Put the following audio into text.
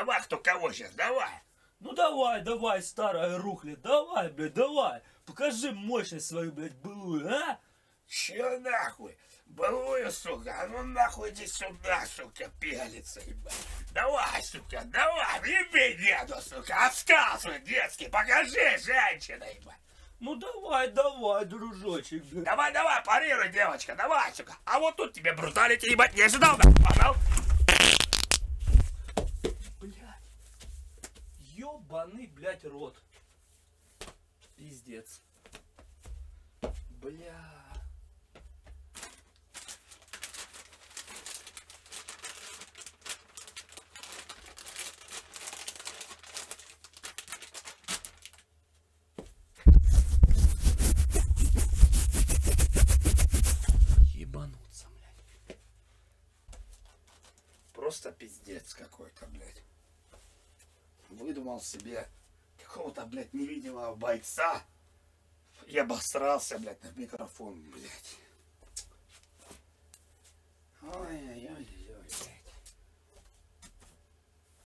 Давай, кто кого сейчас, давай. Ну давай, давай, старая рухля, давай, блядь, давай. Покажи мощность свою, блядь, былую, а? Че нахуй? Былую, сука, а ну нахуй иди сюда, сука, пялится, ебать. Давай, сука, давай, еби деду, сука, оскал свой детский, покажи, женщина, ебать. Ну давай, давай, дружочек, блядь. Давай, давай, парируй, девочка, давай, сука. А вот тут тебе бруталити, ебать, не ожидал, да? Понял? Блядь. Ёбаный, блядь, рот. Пиздец. Бля. Ебануться, блядь. Просто пиздец какой-то, блядь. Выдумал себе какого-то, блядь, невидимого бойца. Я обосрался, блядь, на микрофон, блядь.